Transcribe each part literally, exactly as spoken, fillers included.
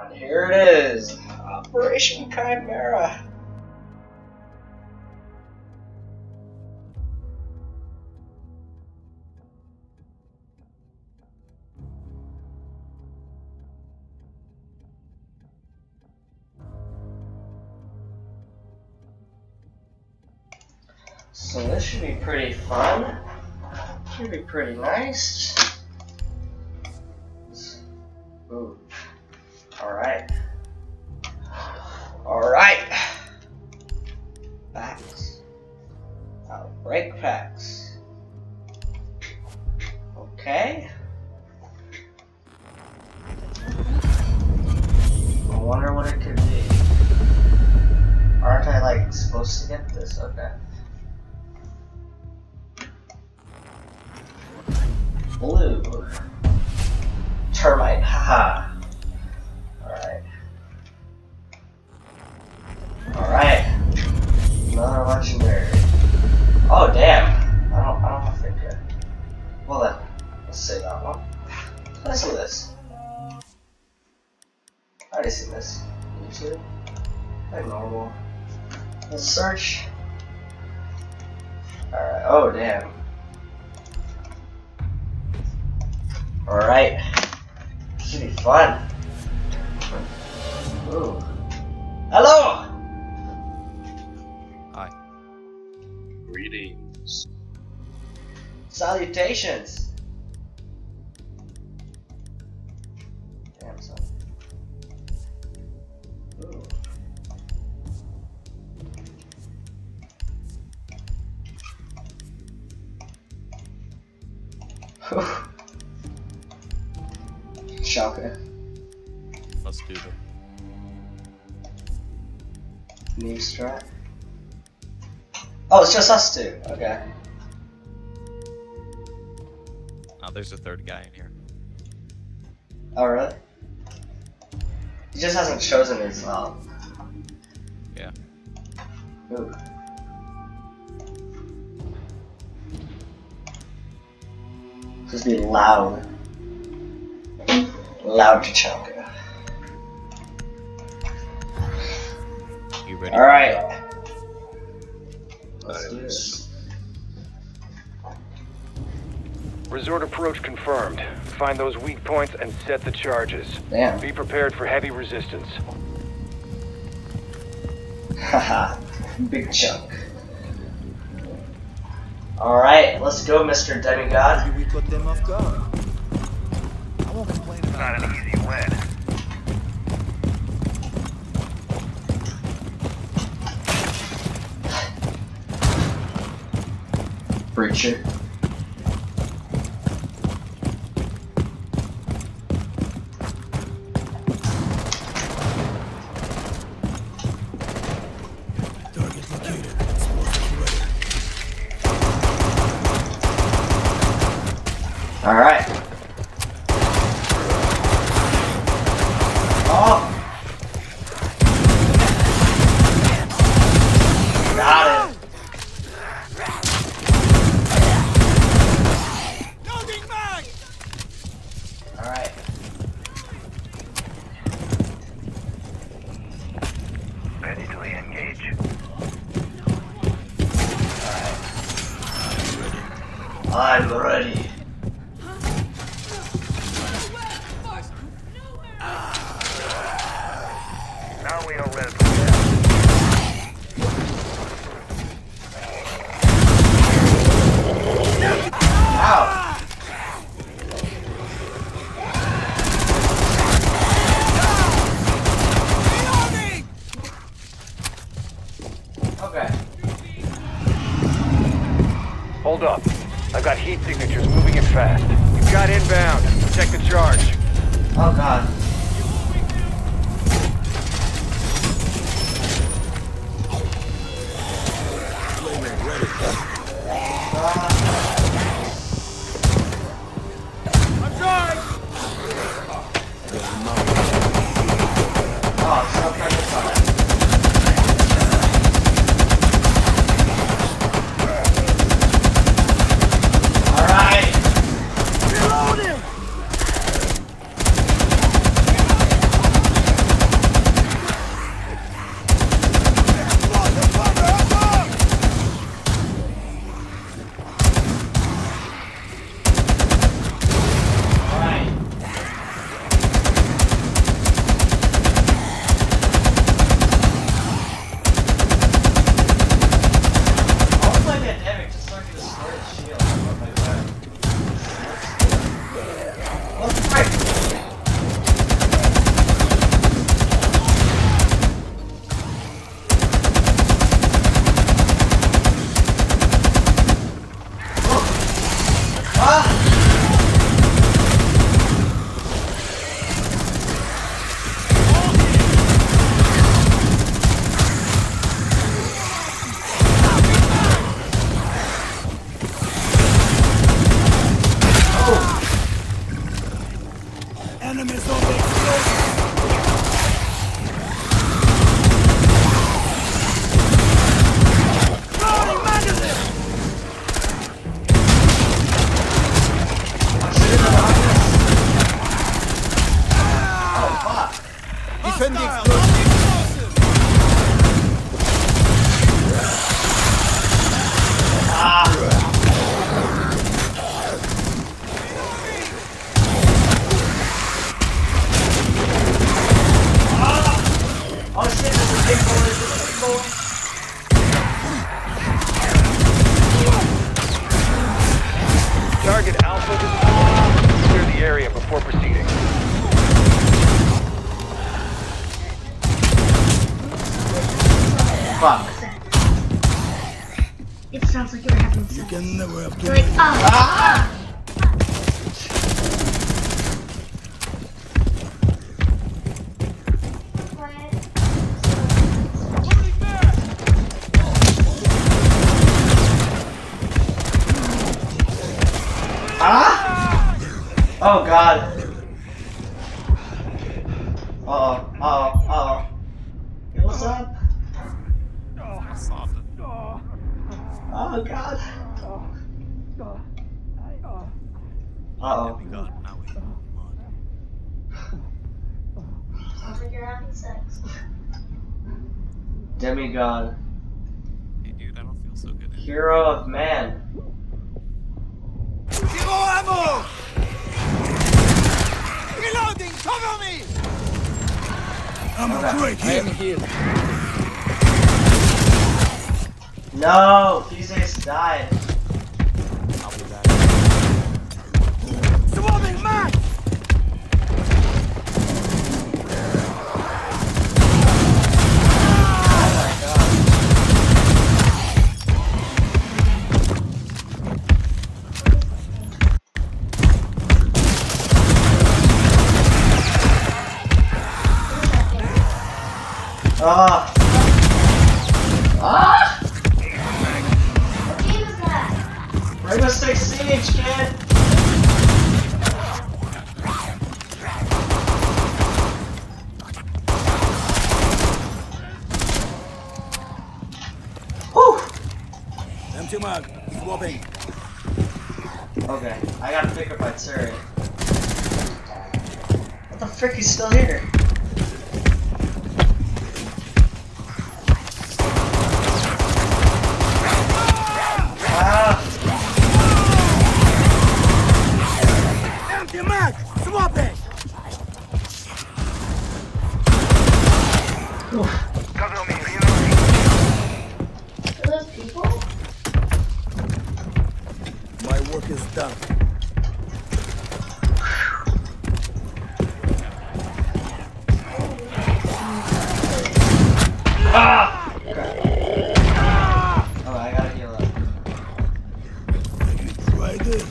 on, here it is, Operation Chimera. So this should be pretty fun. Should be pretty nice. Ooh. Alright. Alright. Packs. Outbreak packs. Okay. I wonder what it could be. Aren't I like supposed to get this? Okay. Blue. Termite, haha. Alright. Alright. Another legendary. Oh damn. I don't I don't have to think good. Well then, let's say that one. Let's see this. I already seen this. YouTube. Like normal. Let's search. Alright, oh damn. Alright. Should be fun. Ooh. Hello! Hi. Greetings. Salutations. Damn son. Ooh. Shocker. Let's do it. New strat. Oh, it's just us two. Okay. Oh, there's a third guy in here. Oh, really? He just hasn't chosen his um. Yeah. Ooh. Just be loud. Loud Tachanka. You ready? Alright. Let's do this. Resort approach confirmed. Find those weak points and set the charges. Damn. Be prepared for heavy resistance. Haha. Big chunk. Alright, let's go, Mister Demigod. Maybe we put them off guard. I won't complain about Not an easy win. Breacher. target located. Explosive ready. Alright. Oh! Got it. Alright. Ready to engage. I'm ready. Now we are ready. Ow! Okay. Hold up. I've got heat signatures moving in fast. You've got inbound. Check the charge. Oh god. Flamer ready. I'm trying! Oh, it's not perfect time. Alright. Reload him! before proceeding. Fuck. It sounds like you're having sex. You can never have You're like, ah, ah. Ah! Oh god. Uh oh, uh oh, uh oh. Hey, what's up? I saw them. Oh god. Uh oh. We got Maui. Sounds like you're having sex. Demigod. Hey dude, I don't feel so good. Hero of man. Zero ammo! Reloading! Cover me! I'm Okay. right here. here. No! Fuses died. I'll be back. Swarming man! Ah! Ah! What game is that? Rainbow Six Siege, kid! Whew! Empty mag. Swapping. Okay, I gotta pick up my turret. What the frick, he's still here? Ah! Empty mag. Swapping. Oof. Cover me, reloading. Are those people? My work is done. Ah! Okay. Oh, I gotta heal up. Try this.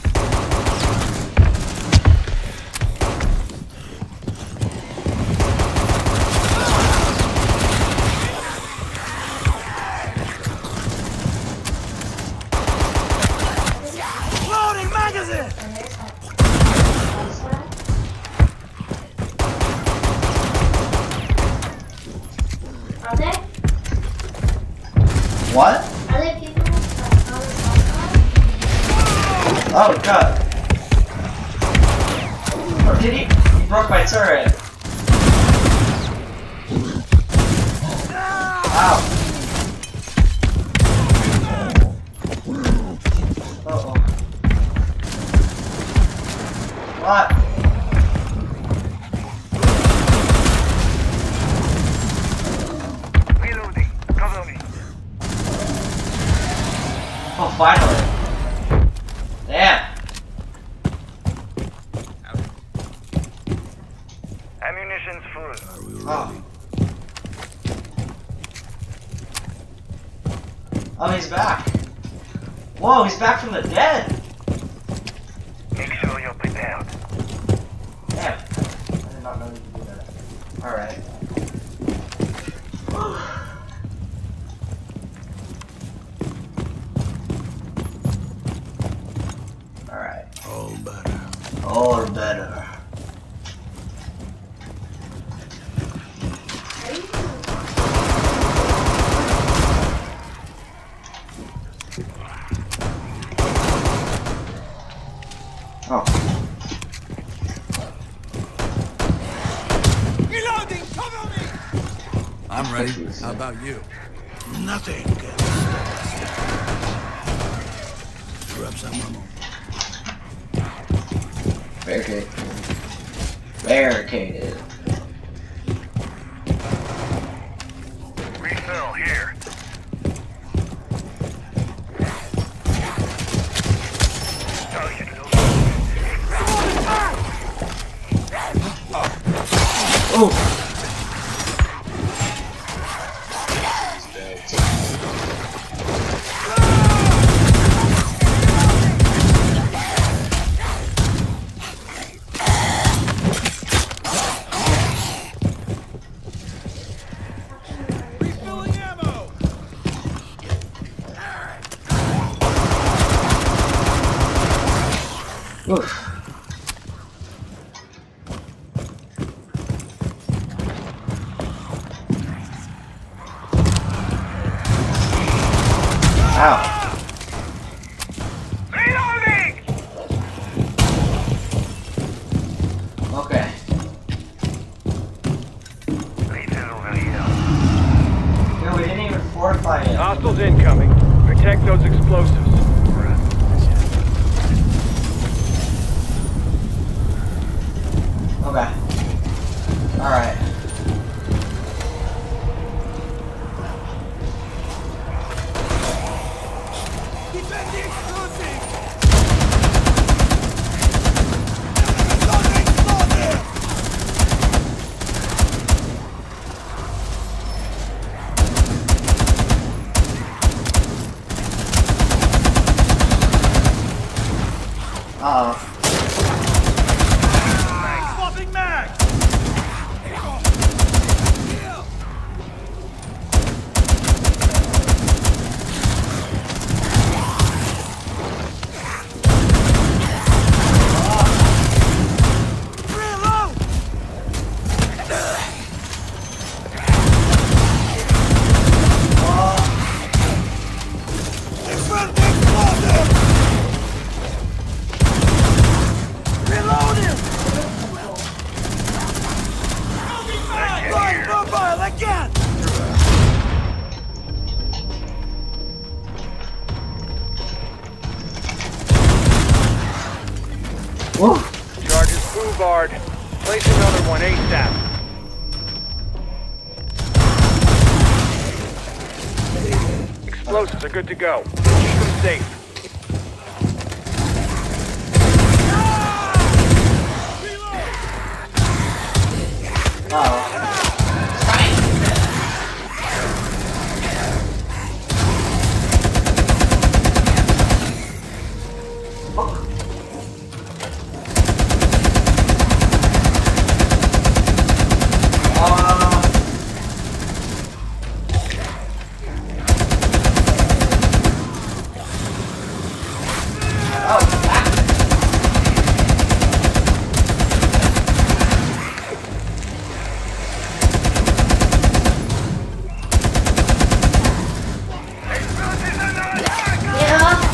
Loading magazine! Are they? What? Are they people that on the side? Oh god. Oh, did he? He broke my turret. Ow. Uh oh. What? Reloading. Cover me. Oh, finally. Damn. Ammunition's full. Are we ready? Oh. Oh, he's back. Whoa, he's back from the dead. Make sure you're prepared. Damn. I did not know you could do that. Alright. Alright. All better. All better. Oh. Reloading! Cover me! I'm ready. How about you? Nothing. Grab some ammo. Barricade. Barricaded. Refill here. Target located. Oh. Refilling ammo. Oof. Ow. Reloading! Okay. Yeah, we didn't even fortify it. Hostiles incoming. Protect those explosives. Okay. Alright. Defend the explosive. Something explosive. Uh-oh. Swapping mag. Reload. Defend the explosive. Reload him. Fire mobile again. Woo. Charges boulevard. Place another one ASAP. Explosives are good to go. Keep them safe. Uh-oh. Yeah.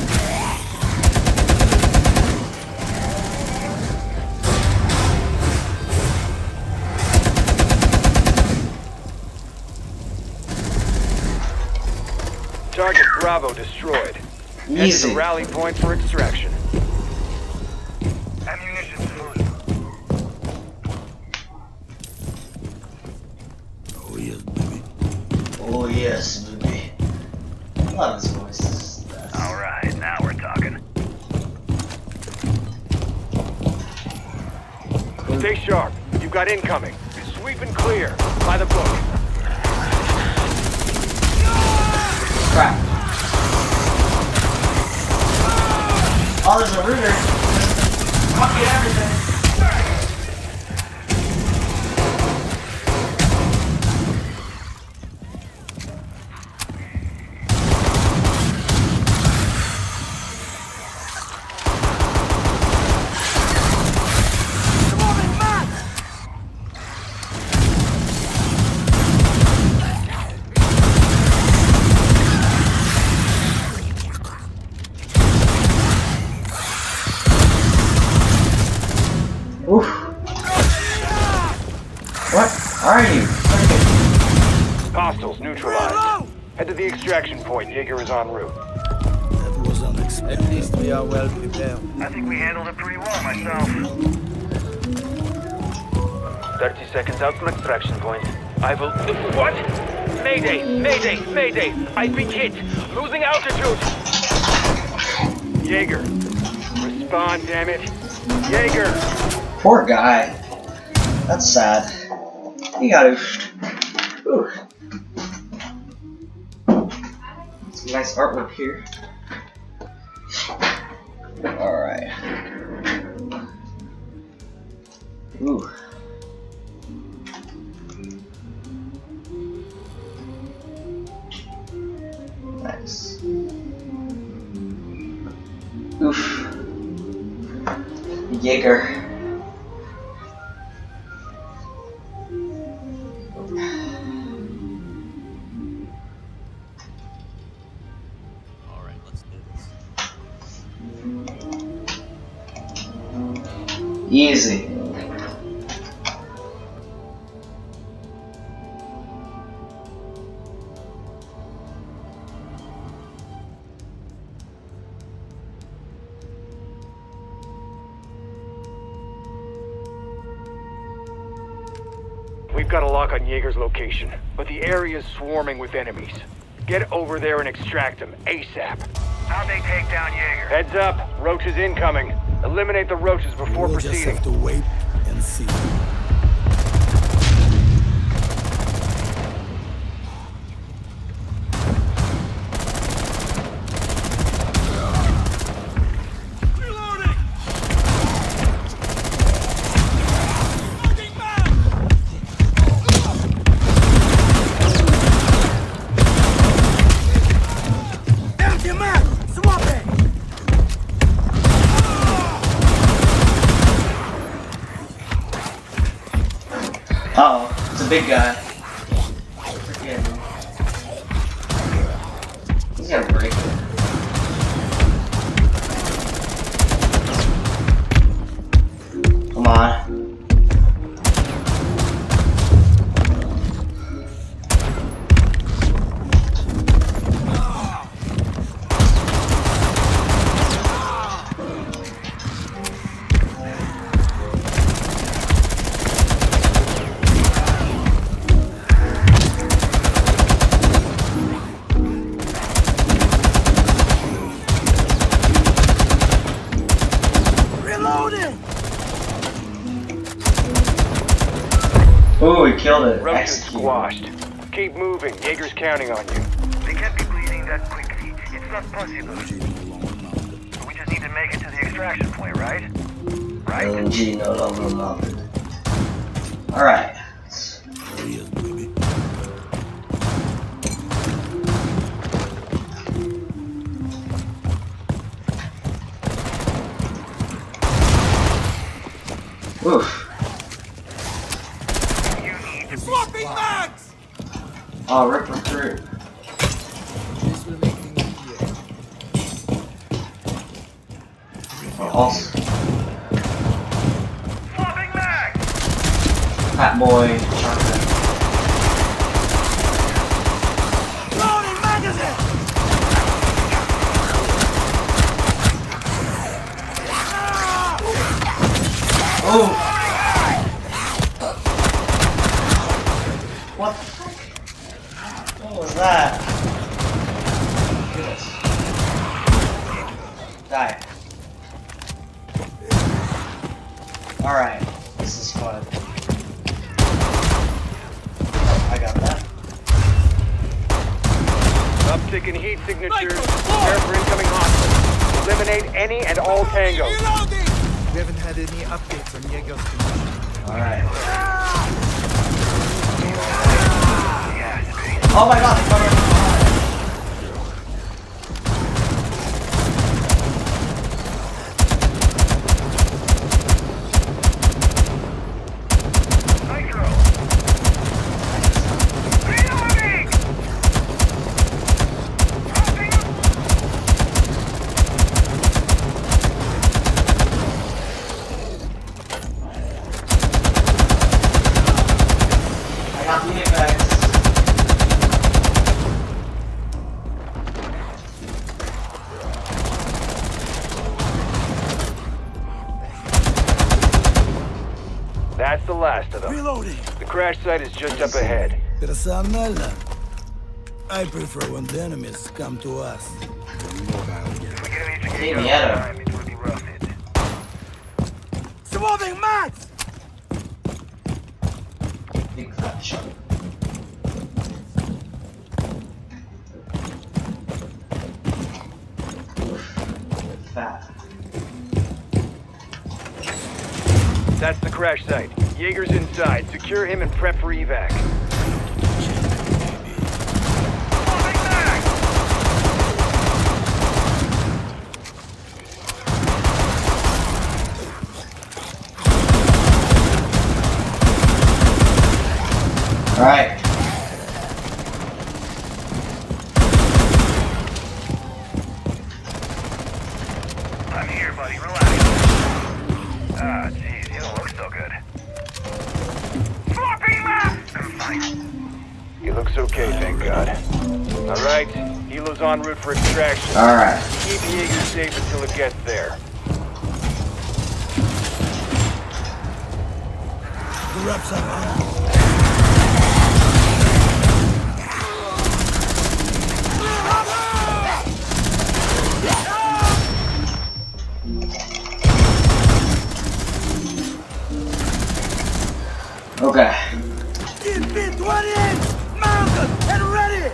Target Bravo destroyed. Head to Easy. the rally point for extraction. Oh yes, baby. Oh yes, baby. I love his voice. Alright, now we're talking. Stay sharp. You've got incoming. Sweep and clear. By the book. Crap. Oh, there's a rooter. Fucking everything. Swapping mag. Oof. What are you? Hostiles neutralized. Head to the extraction point. Jaeger is en route. That was unexpected. At least we are well prepared. I think we handled it pretty well myself. thirty seconds out from extraction point. I will... What? Mayday! Mayday! Mayday! I've been hit! Losing altitude! Jaeger. Respond, damn it. Jaeger! Poor guy. That's sad. You gotta. Ooh. Some nice artwork here. Alright. Ooh. Nice. Oof. Jaeger. Alright, let's do this. Easy. We've got a lock on Jaeger's location, but the area's swarming with enemies. Get over there and extract them ASAP. How'd they take down Jaeger? Heads up, roaches incoming. Eliminate the roaches before We'll just proceeding. have to wait and see. Uh oh, it's a big guy. Forget him. He's gonna break it. Come on. Ooh, he killed it. Roaches Execute. squashed. Keep moving. Jaeger's counting on you. They can't be bleeding that quickly. It's not possible. Energy no longer mounted. We just need to make it to the extraction point, right? Right? L N G no longer mounted. Alright. There he is, baby. Oof. You need to Swapping mags! Oh, rip recruit. Oh, also, swapping back! Fat Boy, Chocolate. Loading magazine! Oh! What the fuck? What was that? Goodness. Die. Alright, this is fun. I got that. Uptick in heat signatures. Prepare for incoming hostiles. Eliminate any and all tangos. We haven't had any updates on Jaeger's condition. Alright. Oh my god, they covered us. Nitro! Reloading! Dropping! I got the effects. That's the last of them. Reloading! The crash site is just up ahead. Personella. I prefer when the enemies come to us. If we can reach Hey, Jaeger on Nieto. time, it will be worth it. Swapping mags! big fat chunk. Fat. That's the crash site. Jaeger's inside. Secure him and prep for evac. Alright. I'm here, buddy. Relax. Ah, jeez, you don't look so good. Flopping map! I'm fine. He looks okay, thank God. Alright, Helo's en route for extraction. Alright. Keep Jaeger safe until it gets there. The reps up. Okay. Get fit twenty inch, mounted and ready.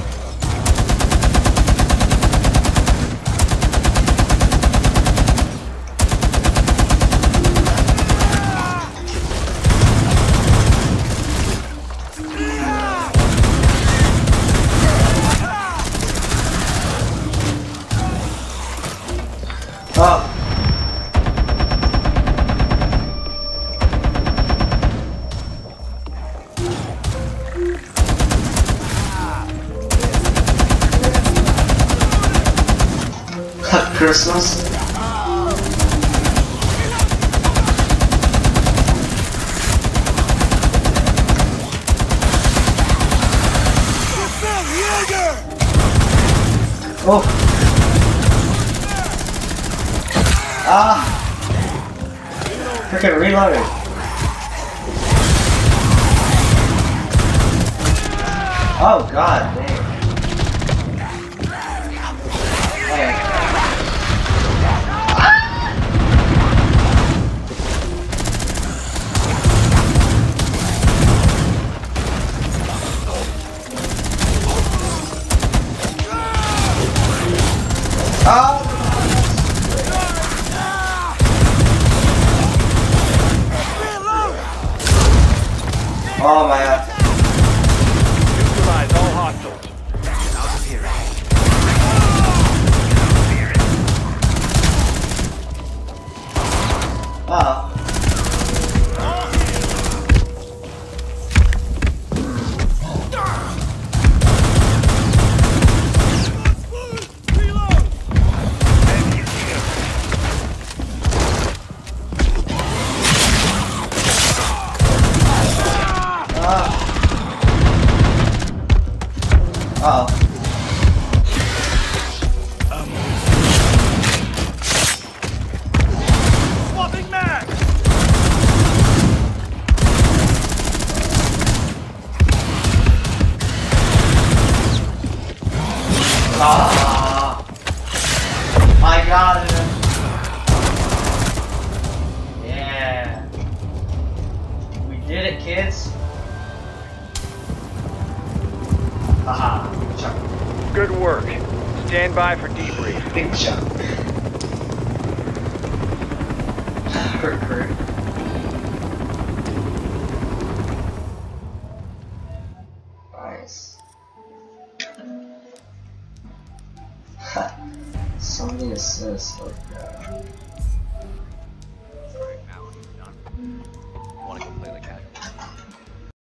Oh. Christmas. Oh. Ah. Freaking reloading. Oh god, dang. Hey. Oh! Oh my god. Neutralize all hostiles. Out of here. Uh-oh. Uh-oh. Swapping mag. Ah! I got it! Yeah! We did it, kids! Haha, big chunk. Good work. Stand by for debrief. Big chunk. Hurt, hurt. Nice. So many assists, like that.